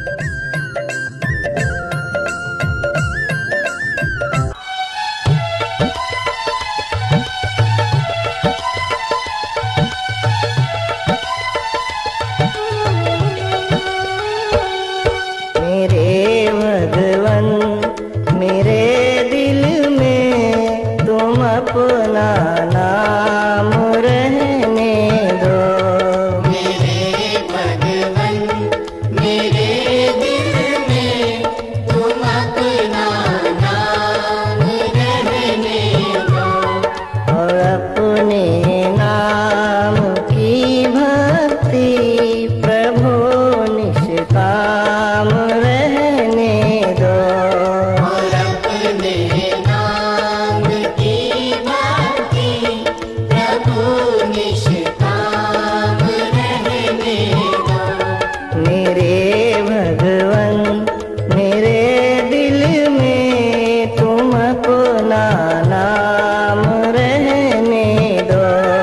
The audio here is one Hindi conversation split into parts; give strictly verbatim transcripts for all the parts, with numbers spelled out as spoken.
अपना नाम रहने दो। मेरे भगवन मेरे दिल में तुम अपना नाम रहने दो। और अपने नाम की भक्ति प्रभु निष्काम रहने दो। और अपने नाम की भक्ति प्रभु निष्काम रहने दो। मेरे भगवन मेरे दिल में तुम अपना नाम रहने दो।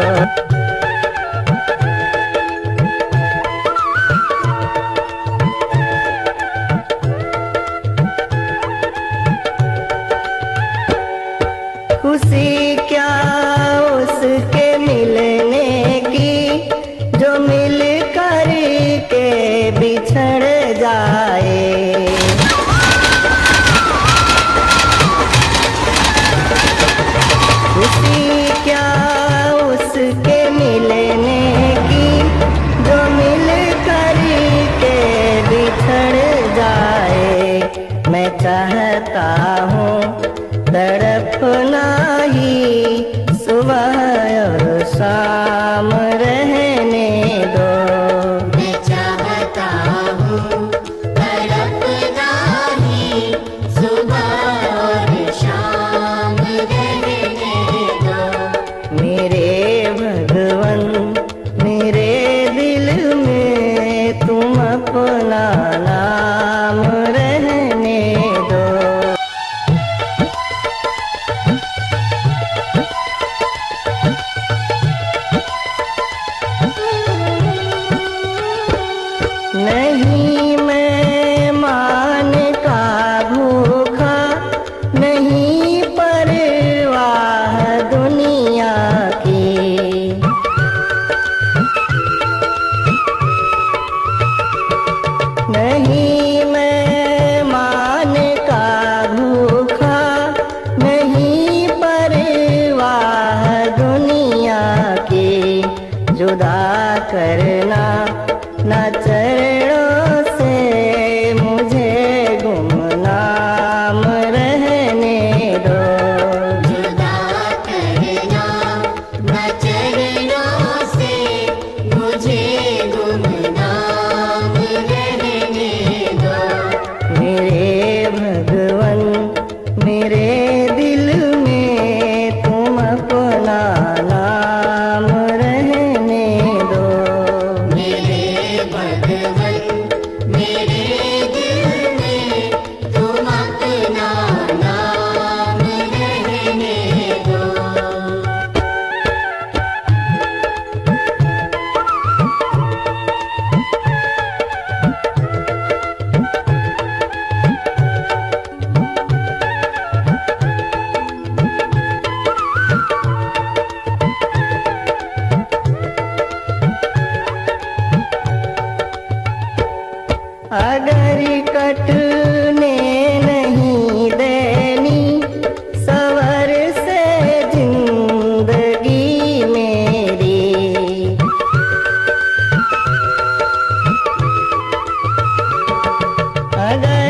खुशी क्या उसके मिलने की जो मिल कर के बिछड़ जाए। खुशी क्या उसके मिलने की जो मिल कर के बिछड़ जाए। मैं चाहता हूँ तड़पना ही सुबह और शाम रहने दो। मैं चाहता हूँ तड़पना ही सुबह और शाम रहने दो। मेरे भगवन मेरे दिल में तुम अपना नाम रहने दो। नहीं मैं मान का भूखा, नहीं परवाह दुनिया की। नहीं मैं मान का भूखा, नहीं परवाह दुनिया की। जुदा करना ना चरणों से मुझे गुमनाम रहने दो। जुदा करना न चरणों से मुझे गुमनाम रहने दो। मेरे भगवन मेरे दिल में तुम अपना नाम रहने दो। मेरे भगवन मेरे दिल में तुम अपना नाम रहने दो। अगर कटने नहीं देनी सवर से जिंदगी मेरी। अगर